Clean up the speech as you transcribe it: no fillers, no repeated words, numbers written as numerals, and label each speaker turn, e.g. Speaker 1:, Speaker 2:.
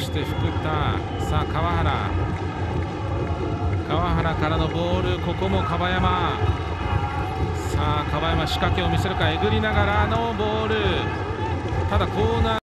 Speaker 1: して福田、さあ川原からのボール、ここも樺山、さあ樺山仕掛けを見せるか、えぐりながらのボール、ただコーナー